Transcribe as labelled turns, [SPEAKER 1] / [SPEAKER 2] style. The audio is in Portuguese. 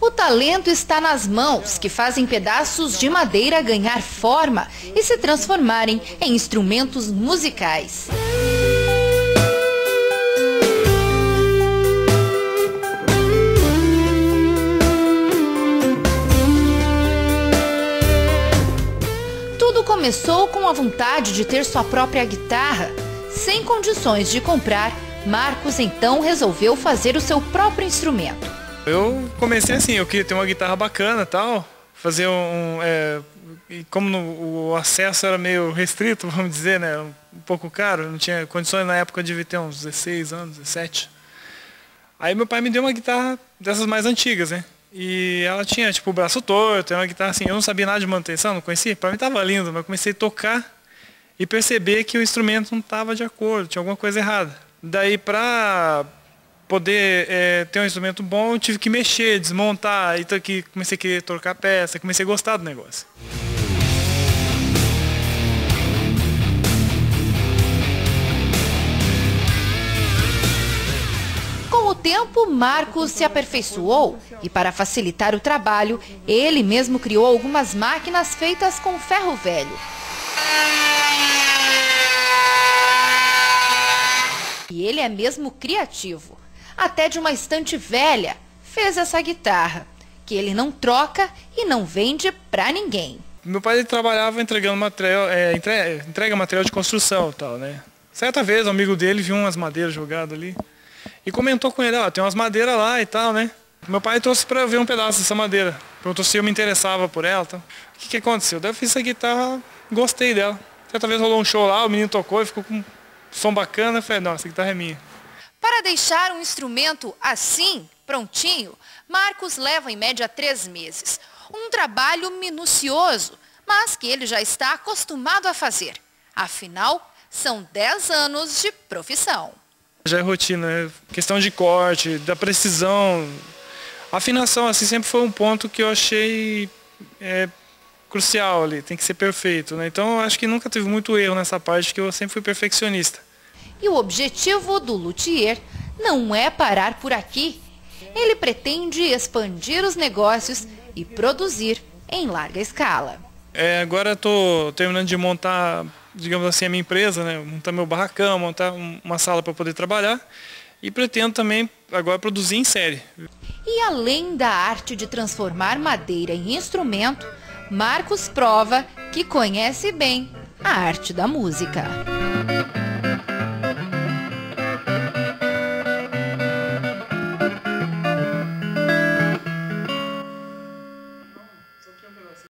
[SPEAKER 1] O talento está nas mãos, que fazem pedaços de madeira ganhar forma e se transformarem em instrumentos musicais. Tudo começou com a vontade de ter sua própria guitarra. Sem condições de comprar, Marcos então resolveu fazer o seu próprio instrumento.
[SPEAKER 2] Eu comecei assim, eu queria ter uma guitarra bacana e tal, fazer e como o acesso era meio restrito, vamos dizer, né, um pouco caro, não tinha condições na época, eu devia ter uns 16 anos, 17. Aí meu pai me deu uma guitarra dessas mais antigas, né, e ela tinha tipo o braço torto, era uma guitarra assim, eu não sabia nada de manutenção, não conhecia, para mim tava lindo, mas eu comecei a tocar e perceber que o instrumento não estava de acordo, tinha alguma coisa errada. Daí para poder ter um instrumento bom, eu tive que mexer, desmontar, então aqui comecei a querer trocar peça, comecei a gostar do negócio.
[SPEAKER 1] Com o tempo, Marcos se aperfeiçoou e, para facilitar o trabalho, ele mesmo criou algumas máquinas feitas com ferro velho. E ele é mesmo criativo. Até de uma estante velha fez essa guitarra, que ele não troca e não vende pra ninguém.
[SPEAKER 2] Meu pai ele trabalhava entregando material, entrega material de construção e tal, né? Certa vez um amigo dele viu umas madeiras jogadas ali e comentou com ele, ó, tem umas madeiras lá e tal, né? Meu pai trouxe pra ver um pedaço dessa madeira, perguntou se eu me interessava por ela e tal. O que aconteceu? Daí eu fiz essa guitarra, gostei dela. Certa vez rolou um show lá, o menino tocou e ficou com som bacana, eu falei, não, essa guitarra é minha.
[SPEAKER 1] Para deixar um instrumento assim, prontinho, Marcos leva em média 3 meses. Um trabalho minucioso, mas que ele já está acostumado a fazer. Afinal, são 10 anos de profissão.
[SPEAKER 2] Já é rotina, né? Questão de corte, da precisão. A afinação assim, sempre foi um ponto que eu achei crucial ali, tem que ser perfeito, né? Então eu acho que nunca teve muito erro nessa parte, que eu sempre fui perfeccionista.
[SPEAKER 1] E o objetivo do luthier não é parar por aqui. Ele pretende expandir os negócios e produzir em larga escala.
[SPEAKER 2] Agora estou terminando de montar, digamos assim, a minha empresa, né? Montar meu barracão, montar uma sala para poder trabalhar. E pretendo também agora produzir em série.
[SPEAKER 1] E além da arte de transformar madeira em instrumento, Marcos prova que conhece bem a arte da música.